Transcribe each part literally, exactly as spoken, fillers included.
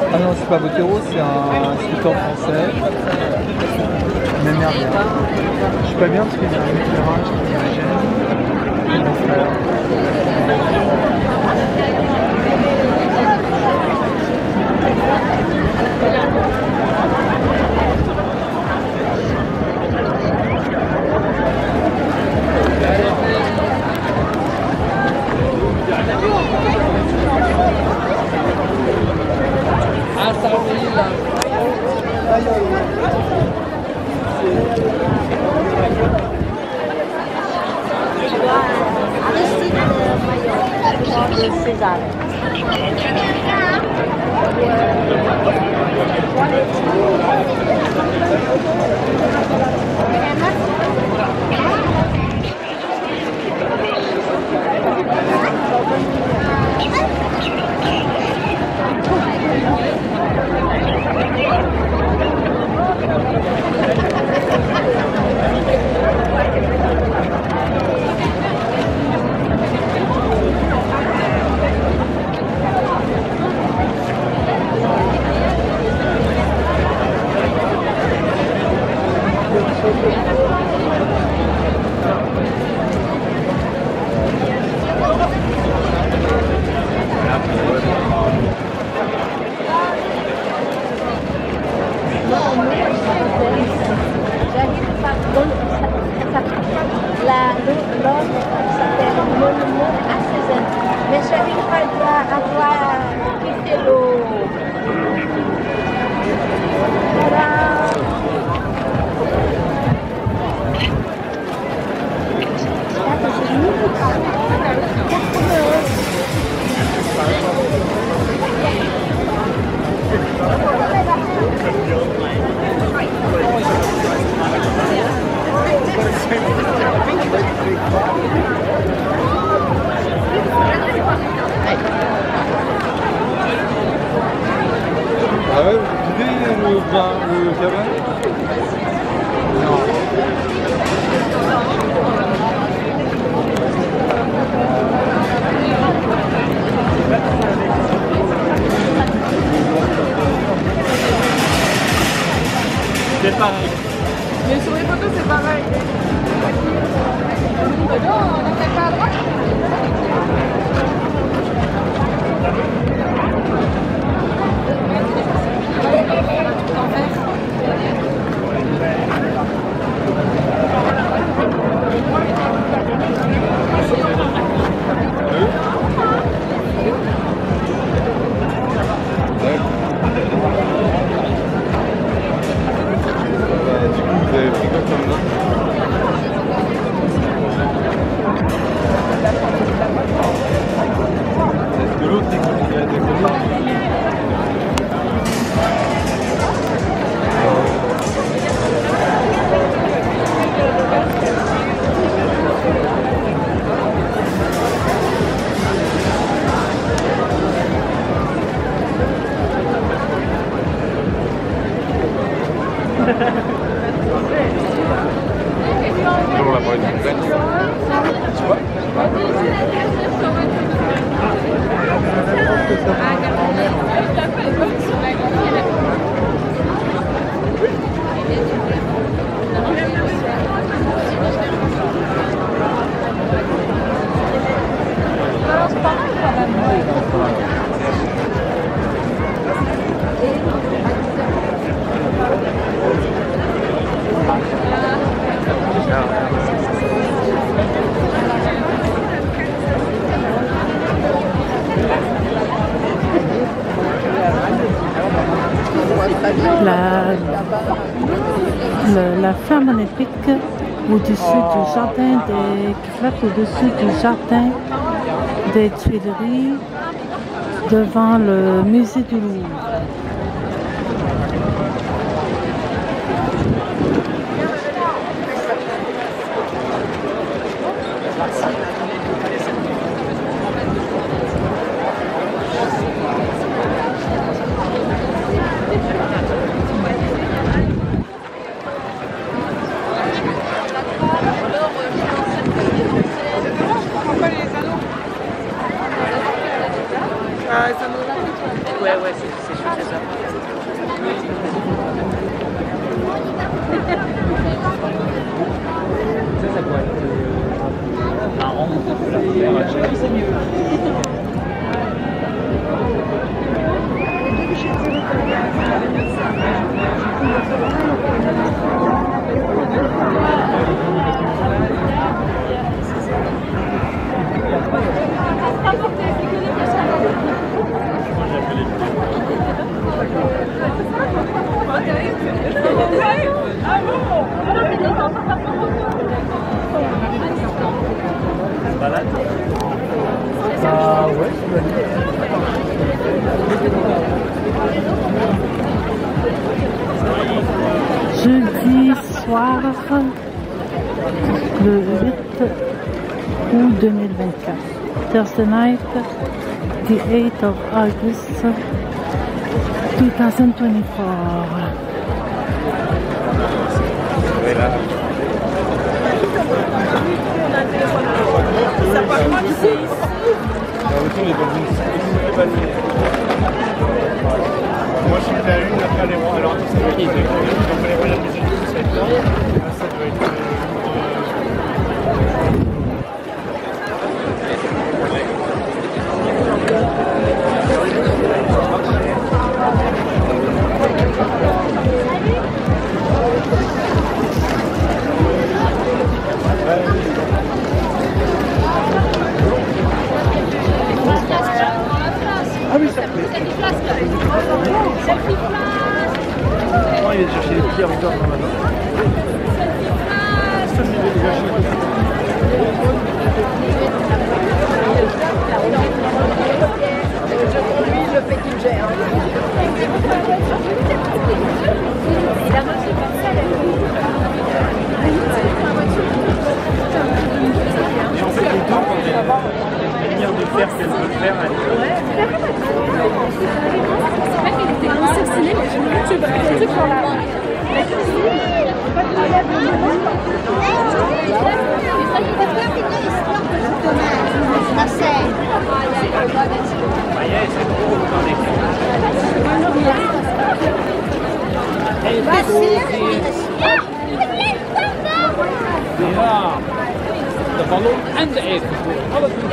Ah non, c'est pas Botero, c'est un sculpteur français. Mais merde, je suis pas bien parce qu'il y a un éclairage qui me gêne. Et mon frère. Ah, ça oui, là. Aristide Maillot, César. Mais j'arrive pas à voir quitter l'eau. Voilà. Ah ouais, vous avez le, le cabane? Non. C'est pareil. Mais sur les photos, c'est pareil. Non, on n'attaque pas à droite. Du coup, vous avez pris quoi comme note? Est-ce que l'autre il a des on l'a pas eu de complète. Tu vois? La, le, la femme magnétique au-dessus du jardin des, qui flotte au-dessus du jardin des Tuileries devant le musée du Louvre. Ah, ça nous Ouais, ouais, c'est sûr, c'est ça. Ça, ça pourrait être marrant de la faire à chaque fois. Balade. Ah ouais, c'est bien. Jeudi soir, le huit août deux mille vingt-quatre. Thursday night, the eighth of August two thousand twenty-four. Ça part pas d'ici. Moi je suis à une, après les rois. Alors c'est moi qui donc on les voit la musique tout ça. Ça doit être. Ah oui, ça fait. Oh, il va chercher les pierres encore dans la main. Lui, je fais qu'il gère. Il a reçu comme ça, Et en fait, les deux, quand elle a la manière de faire qu'elle veut faire, elle Ja, de ballon en de eten. Alles goed.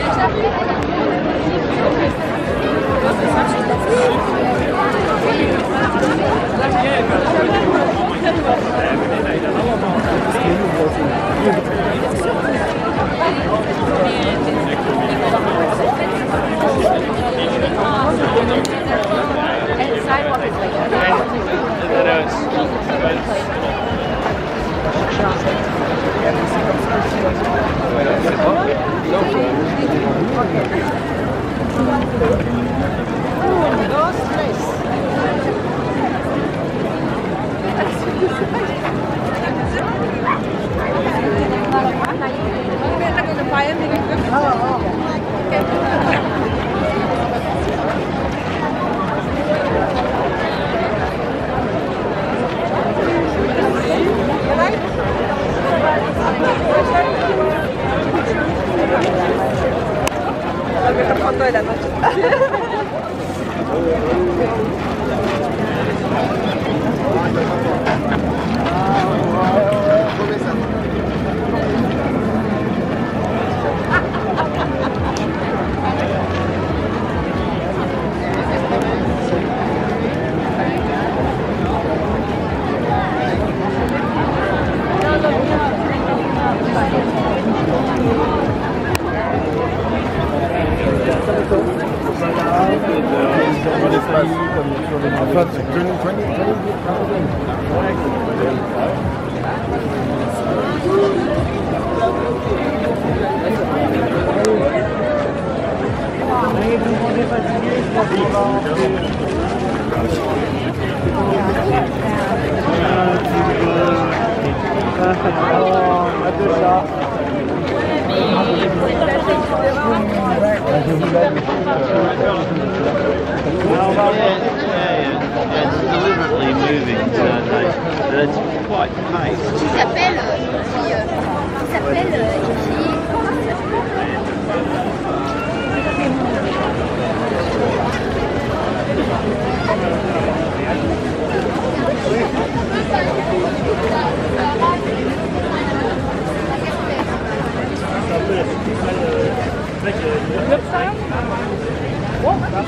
deliberately moving so they, that it's quite paced. Il s'appelle, euh, il s'appelle, euh, il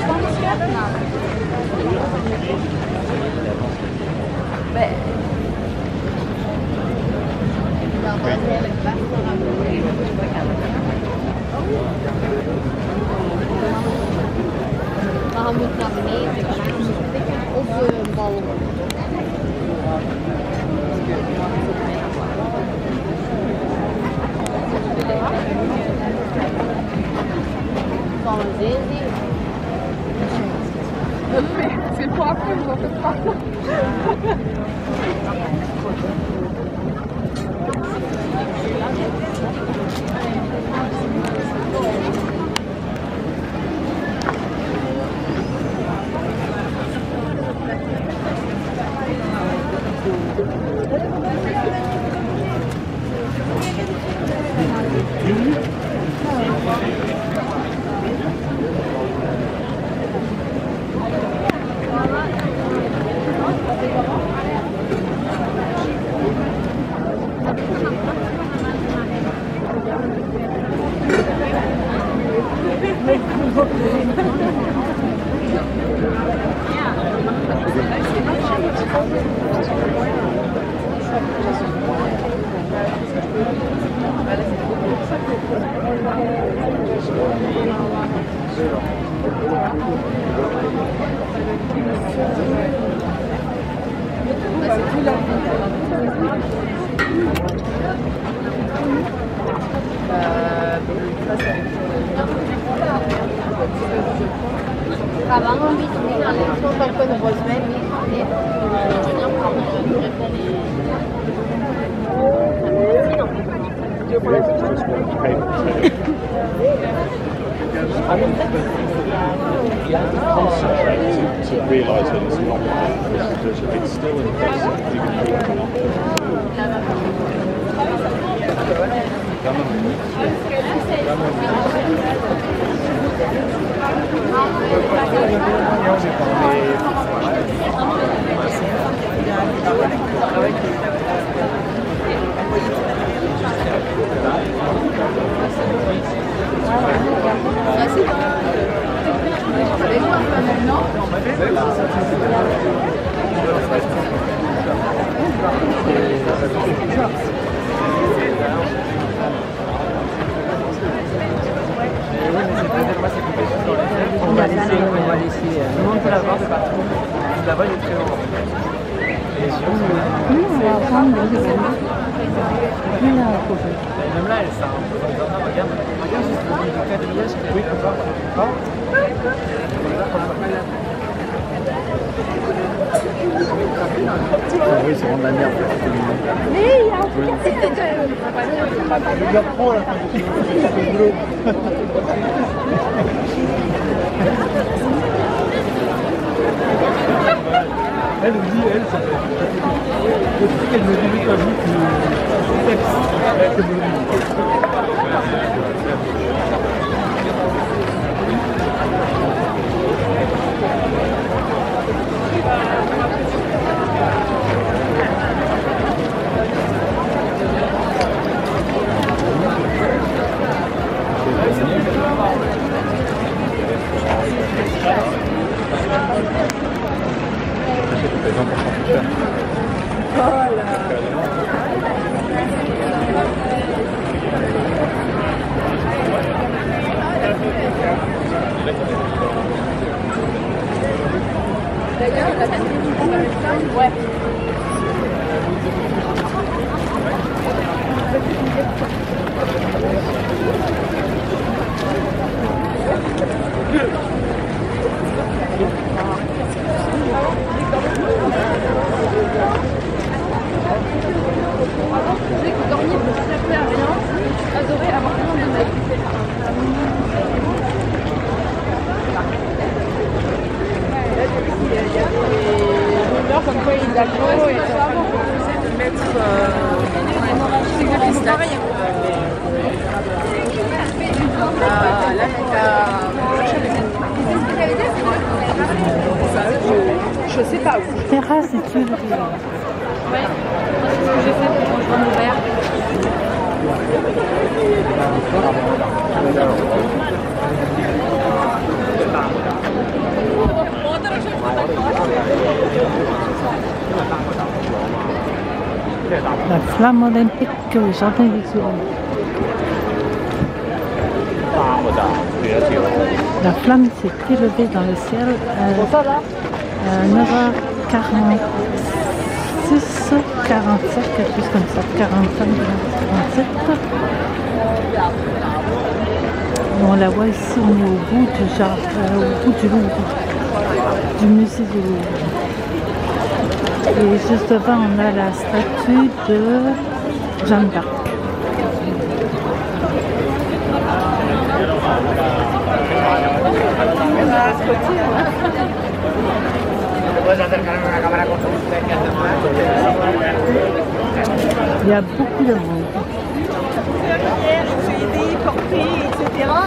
Maar hij moet naar beneden gaan of een bal. Van een zee zien. C'est pas après, vous en faites pas. Avant un vite, mais dans les choses qu'on peut nous rejoindre, mais You have to concentrate to, to realise that it's not that it's still in place. You can do it On va laisser, on va laisser. Tout le monde peut l'avoir de partout. Là-bas, il est très long. Et surtout, Nous, on va prendre des exemples. même là, elle s'est un peu dans le jardin. Regarde, regarde juste le quadrillage qu'il y a. Oui, comme ça. Ah oui, c'est vraiment de la merde. mais il y a un truc à faire. Je la prends là, c'est le boulot. Elle me dit, elle, ça fait. Le truc qu'elle me dit, quand je dis que sexe, elle me dit. D'ailleurs, la deuxième ouais. Je disais que dormir ne servait à rien. J'adorais avoir plein de mecs. Il y a des rumeurs comme quoi Hidalgo est en train de proposer de mettre c'est exactement pareil. La, la, je, je sais pas où. Terrasse et Tuileries. Ouais, c'est ce que j'ai fait pour rejoindre mon père. La flamme olympique au jardin des Tuileries. La flamme s'est élevée dans le ciel à, à neuf heures quarante-six, quarante-sept, quelque chose comme ça, quarante-cinq, quarante-sept. On la voit ici, on est au bout du jardin, euh, au bout du Louvre, du musée du Louvre. Et juste devant, on a la statue de Jeanne d'Arc. Il y a beaucoup de monde. Portrait, et cetera.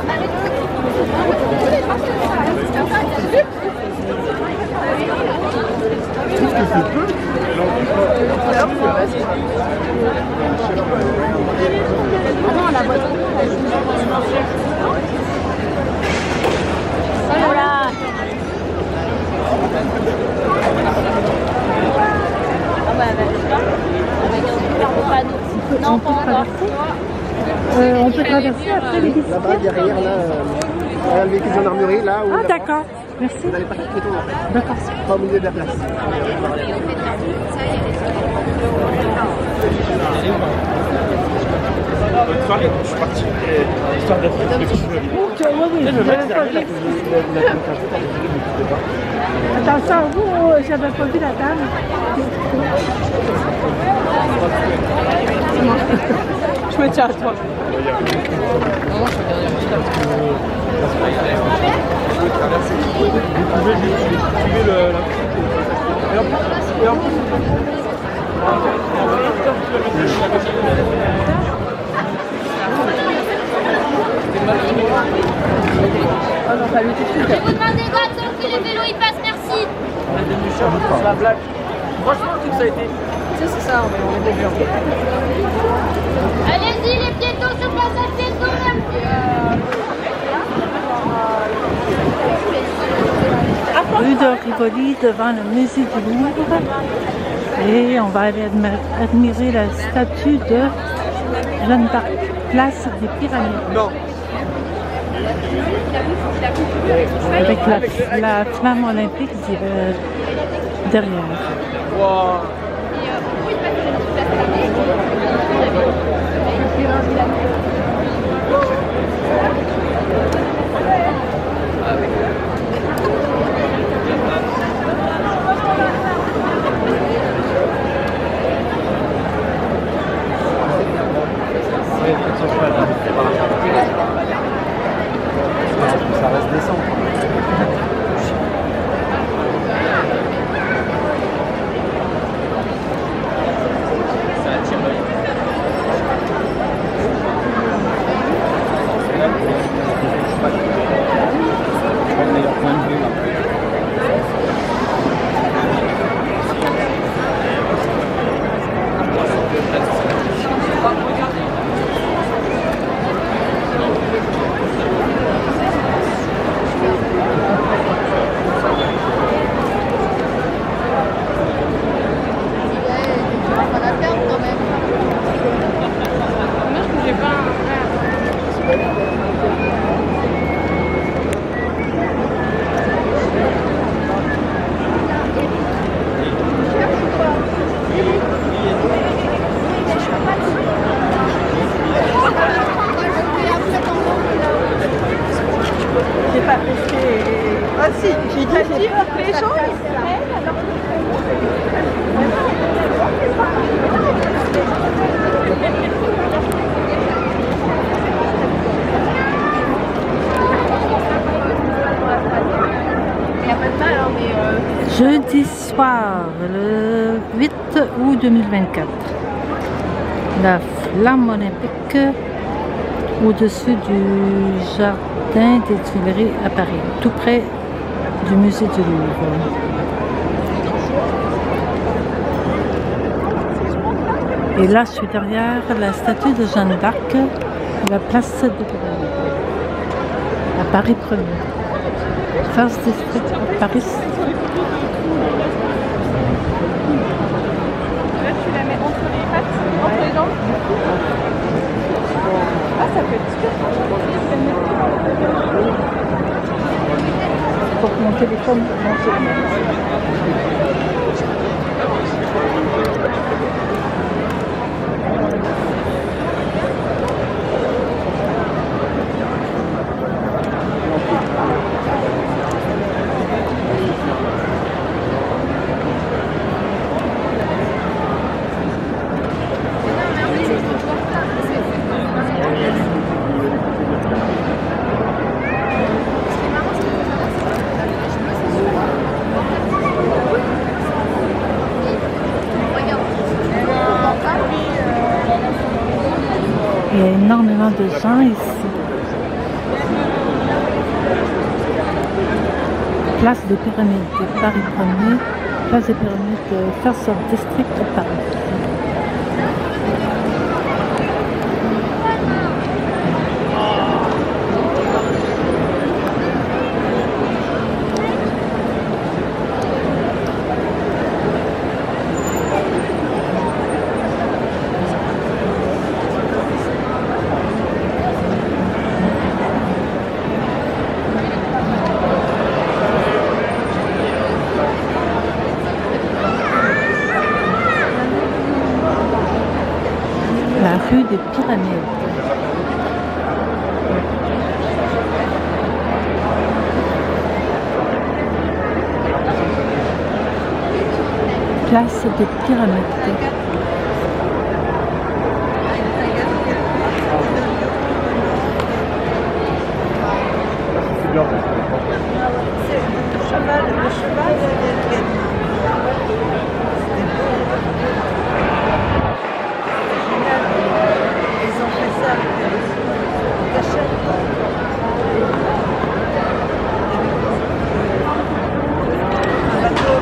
Voilà. Ah bah, non, pas encore. Euh, on peut traverser après les bicyclettes. Là-bas, derrière, là, euh, le véhicule de gendarmerie, là. Où, Ah, d'accord. Merci. vous n'allez pas faire piéton, là. D'accord. Pas au milieu de la place. Bonne soirée, je suis parti. Histoire d'être avec les cheveux. Oui, oui, je vais pas dire. Attention, vous, j'avais pas vu la dame. Je me tiens à toi. Vous pouvez suivre le... Et hop, et hop. Ah non, ça lui tout de suite. Je vous demandez d'attendre que les vélos y passent, merci. C'est la blague. Franchement, tout ça a été... Tu sais, c'est ça, on est, on est des vieux. Allez-y, les piétons sur passage piéton. Rue de Rivoli devant le musée du Louvre. Et on va aller admirer la statue de Jeanne d'Arc, place des Pyramides. Non. Avec la, la flamme olympique euh, derrière. Wow. Ça reste décent. Ah si, j'ai dit les gens, ils Jeudi soir, le huit août deux mille vingt-quatre, la flamme olympique au-dessus du jardin des Tuileries à Paris, tout près du musée du Louvre. Et là, je suis derrière la statue de Jeanne d'Arc, la place de à Paris premier. First District of Paris. Là, tu la mets entre les pattes. Ah, ça peut être super. Pour que mon téléphone monte. Il y a énormément de gens ici. Place des Pyramides de Paris premier, place des Pyramides de First District de Paris. La rue des Pyramides. Place des Pyramides. Cheval, le cheval, ils ont fait ça avec des cachettes. Un bateau.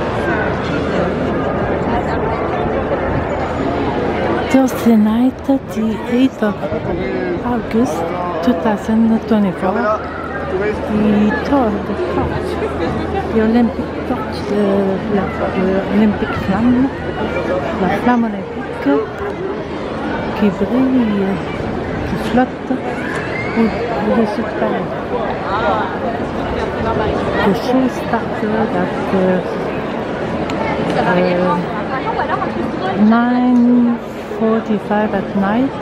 Thursday night, the eighth of August two thousand twenty-four, the tour de torch, the Olympic torch, de la Olympic flamme, la flamme olympique qui brille, qui flotte au-dessus de Paris. The show started at uh, nine forty-five at night.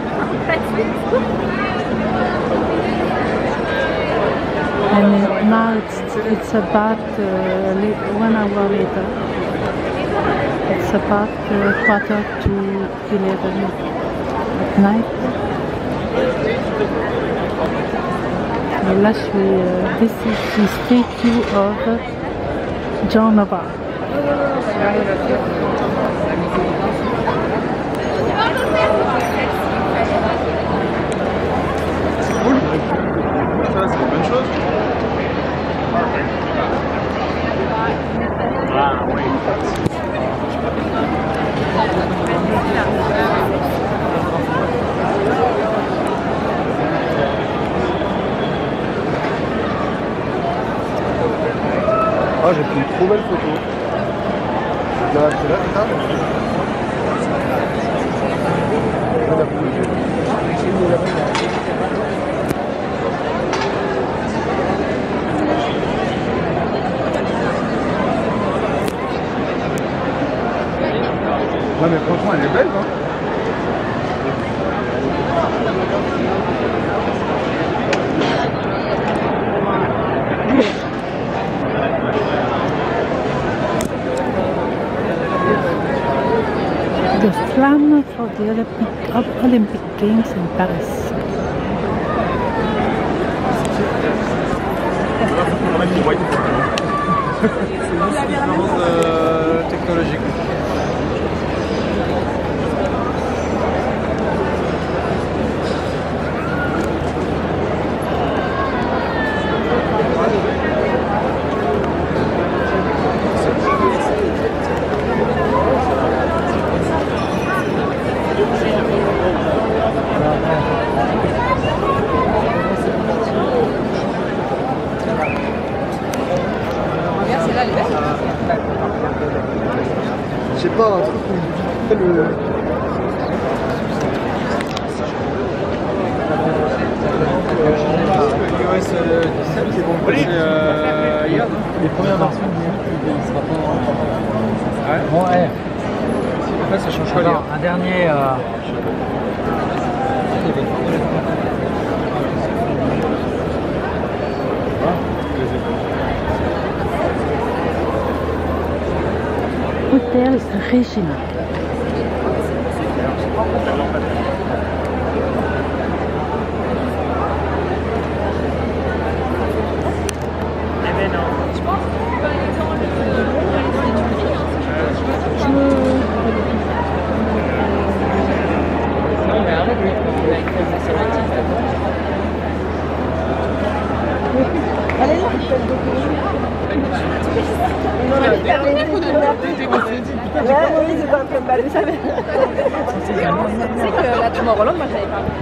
And it, now it's, it's about uh, late, one hour later. It's about uh, quarter to eleven at night. Et là, je suis, uh, this is the statue of Joan of Arc. Ça, c'est une bonne chose. Ah oui. Ah, j'ai pris une trop belle photo. Là, c'est là, c'est ça. Ouais, mais franchement, elle est belle, hein. The flamme for the Olympic, Olympic Games in Paris. C'est différence euh, technologique. Je sais pas, un truc où il fait le... iOS dix-sept, c'est bon, c'est euh, hier. Les premières versions du il sera pas. Ouais. Bon, ouais. Après, ça change quoi, les Alors, un dernier. Euh... Hôtel Regina. C'est que la Tomorrowland, moi j'avais pas.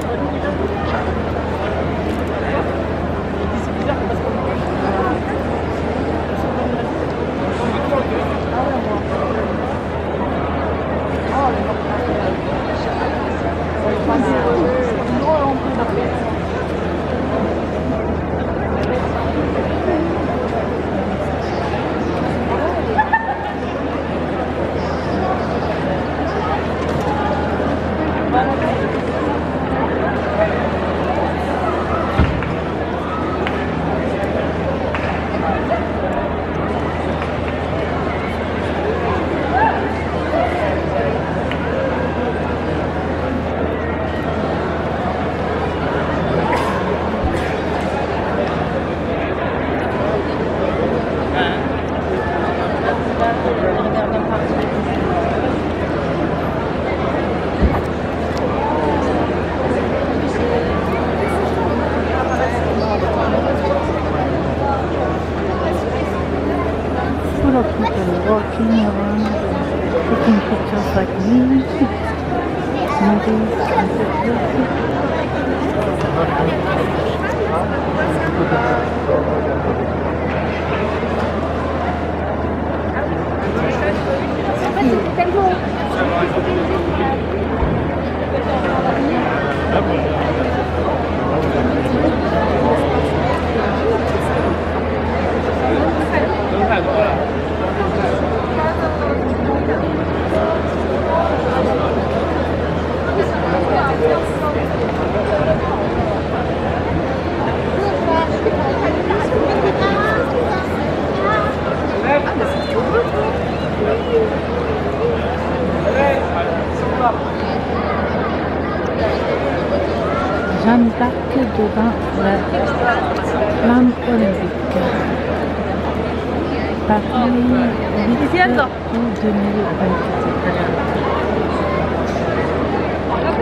Full of people walking around, taking pictures like me. Jeanne d'Arc devant la flamme olympique. Paris huit août deux mille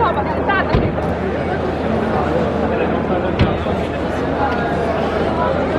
vingt-quatre.